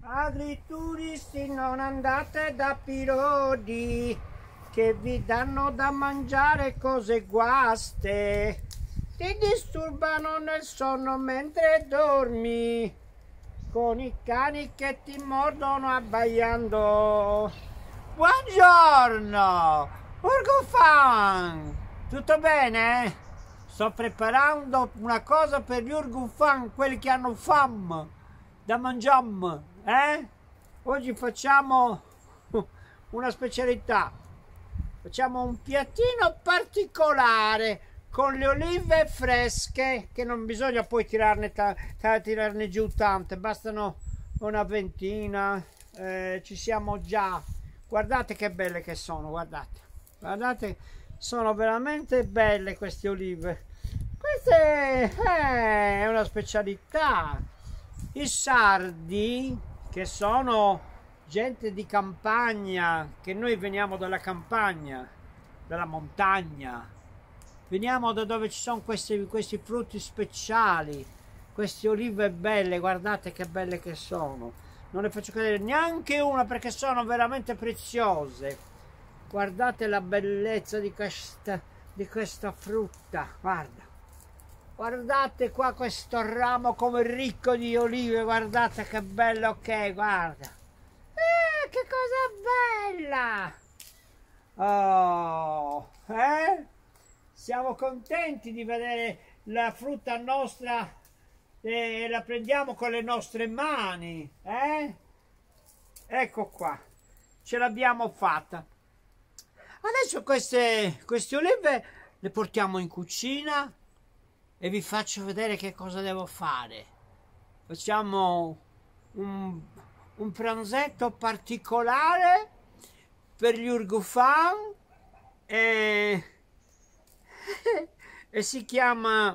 Padri turisti, non andate da Pirodi, che vi danno da mangiare cose guaste, ti disturbano nel sonno mentre dormi, con i cani che ti mordono abbaiando. Buongiorno, Urgufan! Tutto bene? Sto preparando una cosa per gli Urgufan, quelli che hanno fame da mangiare, eh? Oggi facciamo una specialità. Facciamo un piattino particolare con le olive fresche, che non bisogna poi tirarne giù tante, bastano una ventina. Ci siamo già. Guardate che belle che sono, guardate, sono veramente belle queste olive. Questa è una specialità. I sardi, che sono gente di campagna, che noi veniamo dalla campagna, dalla montagna, veniamo da dove ci sono questi frutti speciali, queste olive belle, guardate che belle che sono. Non ne faccio cadere neanche una perché sono veramente preziose. Guardate la bellezza di questa frutta, guardate qua questo ramo come ricco di olive, guardate che bello che è, guarda. Che cosa bella! Oh, siamo contenti di vedere la frutta nostra e la prendiamo con le nostre mani, Ecco qua, ce l'abbiamo fatta. Adesso queste olive le portiamo in cucina e vi faccio vedere che cosa devo fare. Facciamo un pranzetto particolare per gli Urgufan e si chiama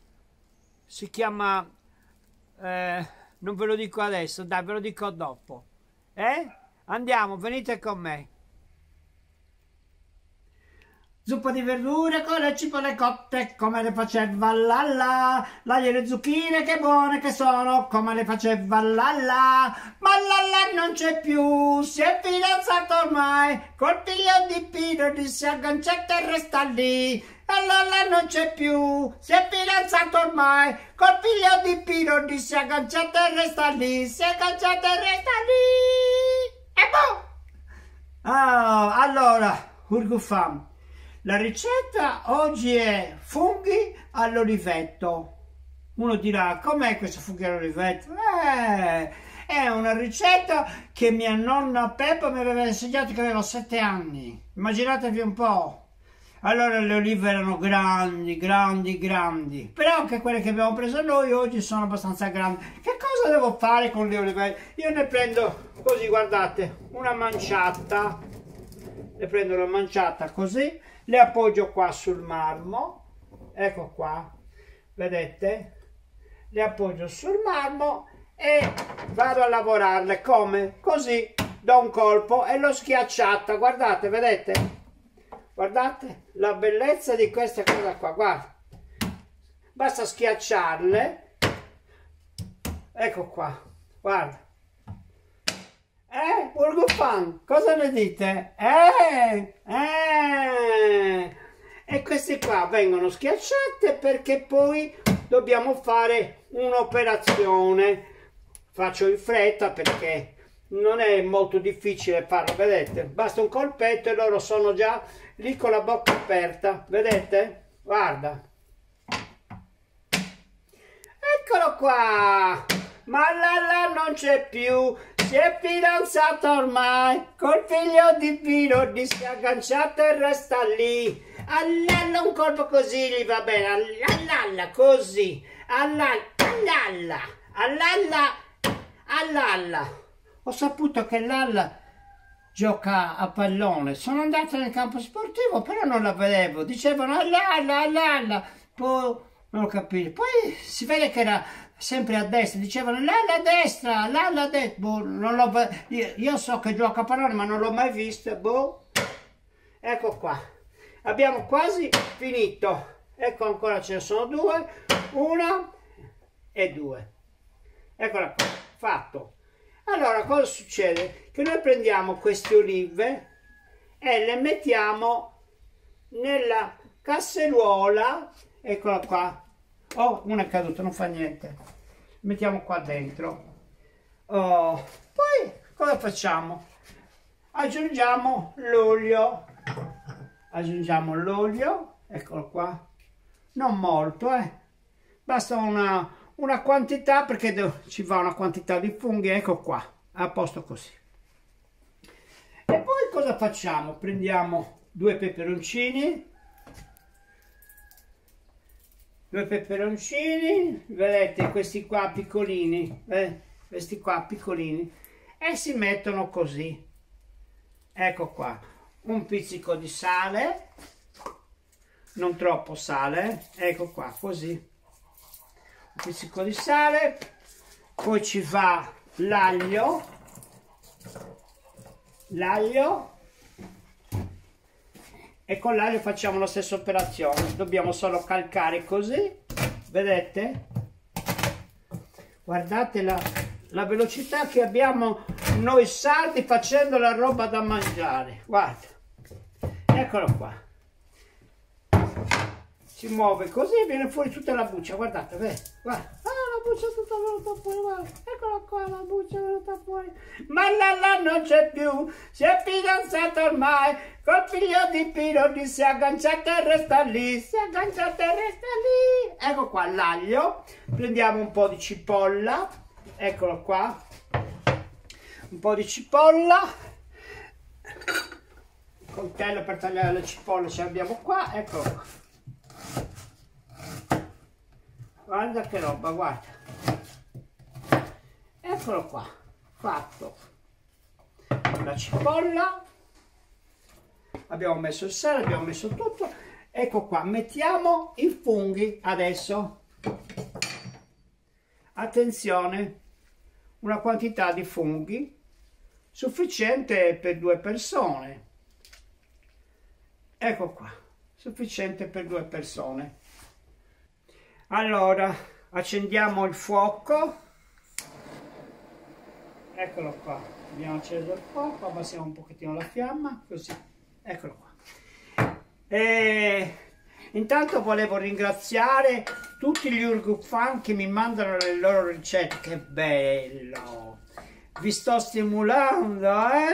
non ve lo dico adesso, dai, ve lo dico dopo. Andiamo, venite con me. Zuppa di verdure con le cipolle cotte, come le faceva Lalla. L'aglio e le zucchine, che buone che sono, come le faceva Lalla. Ma Lalla non c'è più, si è fidanzato ormai, col figlio di Pirodi si è agganciato e resta lì. E Lalla non c'è più, si è fidanzato ormai, col figlio di Pirodi si è agganciato e resta lì, si è agganciato e resta lì. E boh! Allora, Urgufan. La ricetta oggi è funghi all'olivetto. Uno dirà, com'è questo funghi all'olivetto? È una ricetta che mia nonna Peppa mi aveva insegnato che avevo 7 anni. Immaginatevi un po'. Allora le olive erano grandi, però anche quelle che abbiamo preso noi oggi sono abbastanza grandi. Che cosa devo fare con le olive? Io ne prendo così, guardate, una manciata. Ne prendo una manciata così. Le appoggio qua sul marmo, ecco qua, vedete? Le appoggio sul marmo e vado a lavorarle come? Così, do un colpo e l'ho schiacciata, guardate, vedete? Guardate la bellezza di questa cosa qua, guarda. Basta schiacciarle, ecco qua, guarda. Urgufan, cosa ne dite? E queste qua vengono schiacciate perché poi dobbiamo fare un'operazione. Faccio in fretta perché non è molto difficile farlo, vedete? Basta un colpetto e loro sono già lì con la bocca aperta, vedete? Guarda. Eccolo qua! Ma Lalla non c'è più, si è fidanzato ormai, col figlio di Pirodi si è agganciato e resta lì. A Lalla un colpo così gli va bene, a Lalla così, a Lalla. Ho saputo che Lalla gioca a pallone, sono andato nel campo sportivo però non la vedevo, dicevano a Lalla, poi non ho capito, poi si vede che era sempre a destra, dicevano Lalla a destra, Lalla a destra, boh, non l'ho, io so che gioca a pallone ma non l'ho mai vista, boh. Ecco qua, abbiamo quasi finito, ecco ancora ce ne sono 2, 1 e 2, eccola qua, fatto. Allora cosa succede? Che noi prendiamo queste olive e le mettiamo nella casseruola, eccola qua. Oh, una è caduta, non fa niente. Mettiamo qua dentro. Oh, poi cosa facciamo? Aggiungiamo l'olio. Aggiungiamo l'olio, eccolo qua. Non molto, basta una quantità, perché ci va una quantità di funghi, ecco qua, a posto così. E poi cosa facciamo? Prendiamo due peperoncini, vedete questi qua piccolini, questi qua piccolini, e si mettono così, ecco qua, un pizzico di sale, non troppo sale, ecco qua, così, un pizzico di sale, poi ci va l'aglio, e con l'aglio facciamo la stessa operazione, dobbiamo solo calcare così, vedete? Guardate la velocità che abbiamo noi sardi facendo la roba da mangiare, guarda, eccolo qua, si muove così e viene fuori tutta la buccia, guardate, guarda, la buccia è tutta venuta fuori, guarda, eccola qua, la buccia è venuta fuori, ma Lalla non c'è più, si è fidanzata ormai, col figlio di Pironi si è agganciata e resta lì, ecco qua l'aglio, prendiamo un po' di cipolla, eccolo qua, un po' di cipolla, il coltello per tagliare le cipolle ce l'abbiamo qua, eccolo qua. Guarda che roba, guarda, eccolo qua, fatto. La cipolla, abbiamo messo il sale, abbiamo messo tutto, ecco qua, mettiamo i funghi adesso. Attenzione, una quantità di funghi sufficiente per 2 persone, ecco qua, sufficiente per 2 persone. Allora, accendiamo il fuoco, eccolo qua, abbiamo acceso il fuoco, abbassiamo un pochettino la fiamma, così, eccolo qua. E intanto volevo ringraziare tutti gli Urgufan che mi mandano le loro ricette, che bello! Vi sto stimolando,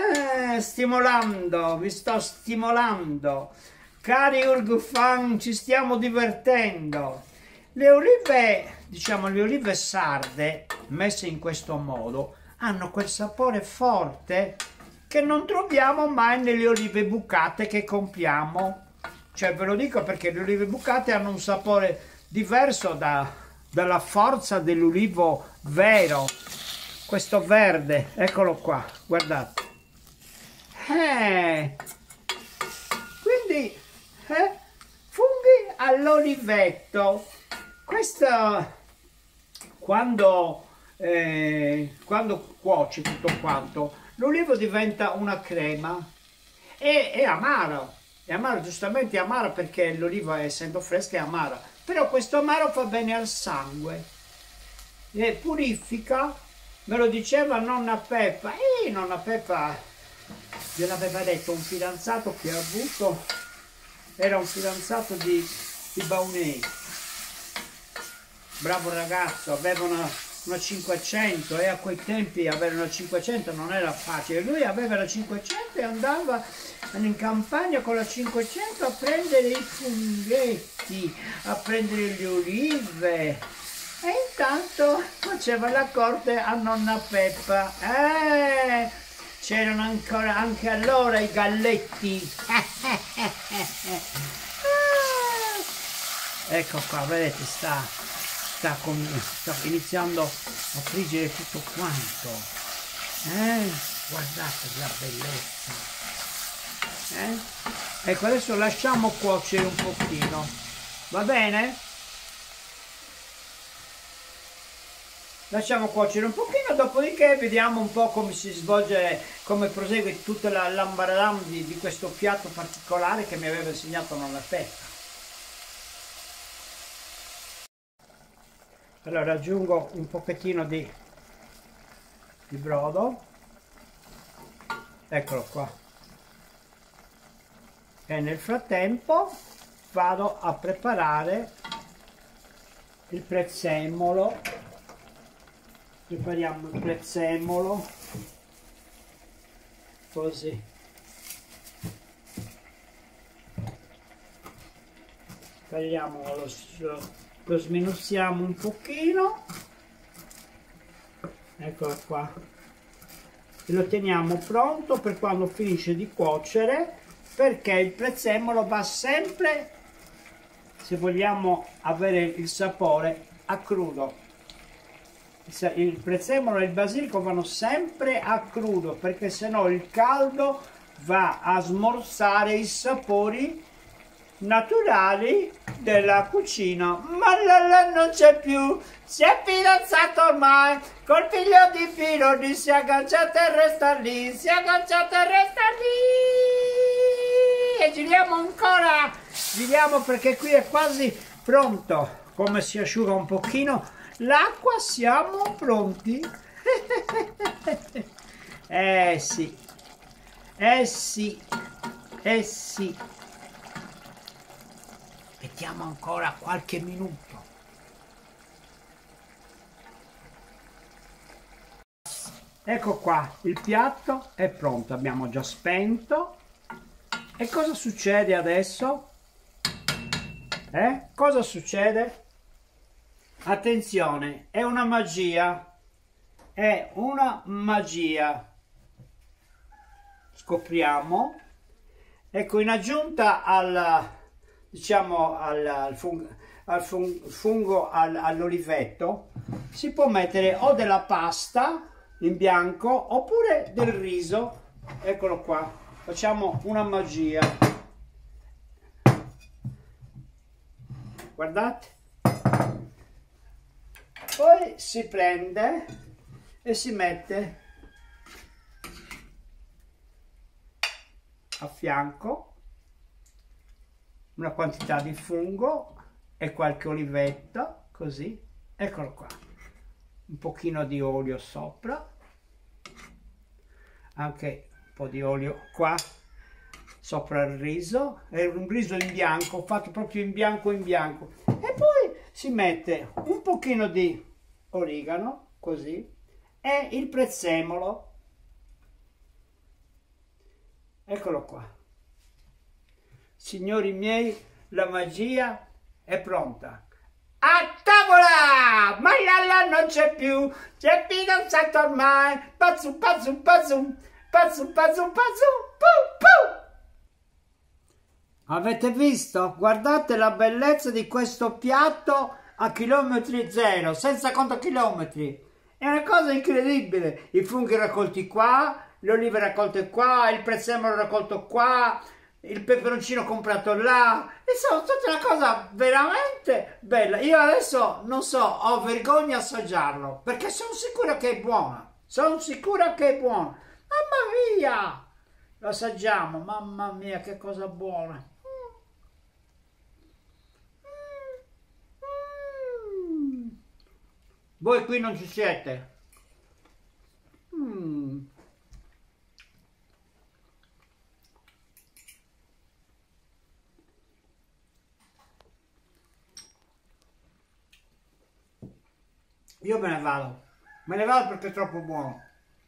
vi sto stimolando. Cari Urgufan, ci stiamo divertendo. Le olive, diciamo le olive sarde, messe in questo modo, hanno quel sapore forte che non troviamo mai nelle olive bucate che compriamo. Cioè, ve lo dico perché le olive bucate hanno un sapore diverso dalla forza dell'ulivo vero. Questo verde, eccolo qua, guardate. Quindi, funghi all'olivetto. Questo, quando cuoce tutto quanto, l'olivo diventa una crema e è amaro. È amaro, giustamente è amaro perché l'oliva, essendo fresca, è amara. Però questo amaro fa bene al sangue e purifica. Me lo diceva nonna Peppa. Nonna Peppa gliel'aveva detto un fidanzato che ha avuto, era un fidanzato di Baunei. Bravo ragazzo, aveva una 500 e a quei tempi avere una 500 non era facile. Lui aveva la 500 e andava in campagna con la 500 a prendere i funghetti, a prendere le olive e intanto faceva la corte a nonna Peppa. C'erano ancora anche allora i galletti. Ecco qua, vedete, sta iniziando a friggere tutto quanto. Guardate la bellezza. Ecco, adesso lasciamo cuocere un pochino, va bene? Lasciamo cuocere un pochino, dopodiché vediamo un po' come si svolge, come prosegue tutta l'ambaralam di questo piatto particolare che mi aveva insegnato nonna Peppa. Allora aggiungo un pochettino di di brodo, eccolo qua, e nel frattempo vado a preparare il prezzemolo. Prepariamo il prezzemolo così, tagliamo, lo sminuzziamo un pochino, eccolo qua, e lo teniamo pronto per quando finisce di cuocere, perché il prezzemolo va sempre, se vogliamo avere il sapore, a crudo. Il prezzemolo e il basilico vanno sempre a crudo, perché sennò il caldo va a smorzare i sapori naturali della cucina. Ma Lalla non c'è più, si è fidanzato ormai col figlio di Filoni, si è agganciato e resta lì, si è agganciato e resta lì. E giriamo ancora, giriamo, perché qui è quasi pronto. Come si asciuga un pochino l'acqua, siamo pronti. Sì, sì, sì. Aspettiamo ancora qualche minuto. Ecco qua, il piatto è pronto, abbiamo già spento. E cosa succede adesso? Cosa succede? Attenzione, è una magia, è una magia. Scopriamo. Ecco, in aggiunta al, diciamo, al fungo all'olivetto, si può mettere o della pasta in bianco oppure del riso. Eccolo qua, facciamo una magia. Guardate. Poi si prende e si mette a fianco una quantità di fungo e qualche olivetto, così, eccolo qua, un pochino di olio sopra, anche un po' di olio qua sopra il riso, è un riso in bianco, fatto proprio in bianco, e poi si mette un pochino di origano, così, e il prezzemolo, eccolo qua. Signori miei, la magia è pronta. A tavola! Ma Lalla non c'è più, c'è fidanzato ormai, pazzu, pazzu, pazzu, pazzu, pazzu, pazzu, pu, pu. Avete visto? Guardate la bellezza di questo piatto a chilometri zero, senza conto chilometri. È una cosa incredibile. I funghi raccolti qua, le olive raccolte qua, il prezzemolo raccolto qua, il peperoncino comprato là. Insomma, tutta una cosa veramente bella. Io adesso non so, ho vergogna a assaggiarlo, perché sono sicura che è buona. Sono sicura che è buona. Mamma mia! Lo assaggiamo, mamma mia, che cosa buona. Voi qui non ci siete. Io me ne vado perché è troppo buono.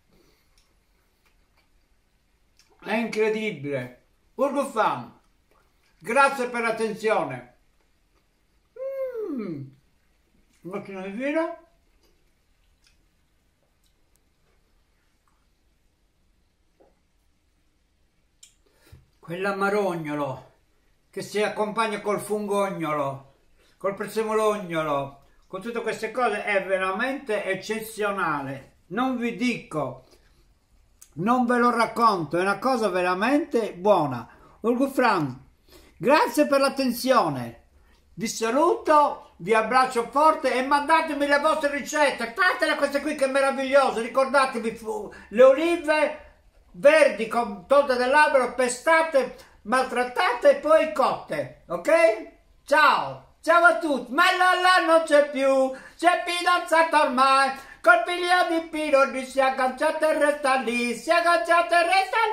È incredibile. Urgufan, grazie per l'attenzione. Un pochino di vino. Quell'amarognolo che si accompagna col fungognolo, col prezzemolognolo, con tutte queste cose è veramente eccezionale. Non vi dico, non ve lo racconto, è una cosa veramente buona. Urgufran, grazie per l'attenzione. Vi saluto, vi abbraccio forte e mandatemi le vostre ricette. Fatele queste qui che meravigliose. Ricordatevi le olive verdi tolte dall'albero, pestate, maltrattate e poi cotte, ok? Ciao, ciao a tutti. Ma Lalla non c'è più, c'è fidanzato ormai col figlio di Pino, si è agganciato e resta lì, si è agganciato e resta